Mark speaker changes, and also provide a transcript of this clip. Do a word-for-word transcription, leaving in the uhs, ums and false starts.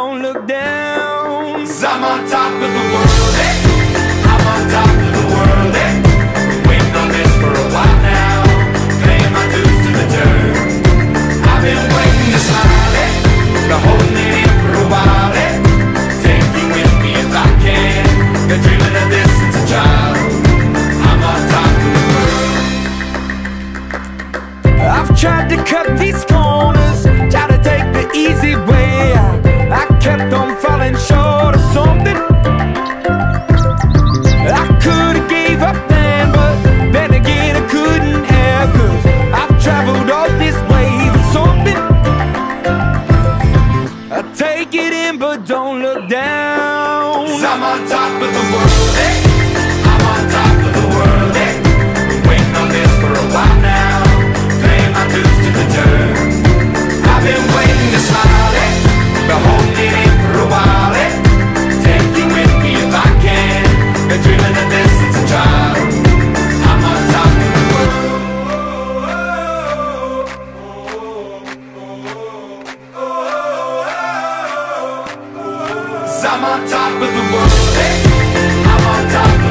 Speaker 1: don't look down.
Speaker 2: 'Cause I'm on top of the world, eh? I'm on top of the world, eh? Been waiting on this for a while now, paying my dues to the dirt. I've been waiting to smile, eh? Been holding it in for a while, eh? Take you with me if I can. Been dreaming of this since a child. I'm on top of the world.
Speaker 1: I've tried to cut these corners, try to take the easy way. I, I kept on falling short of something. I could've gave up then, but then again I couldn't have. 'Cause I've traveled all this way for something. I take it in but don't look down.
Speaker 2: 'Cause I'm on top of the world, eh? I'm on top of the world, eh? Been waiting on this for a while now, paying my dues to the dirt. I've been waiting to smile, eh? Been holding it in for a while, eh? Take you with me if I can. Been dreaming of this since a child. I'm on top of the world. 'Cause I'm on top of the world, eh? I'm on top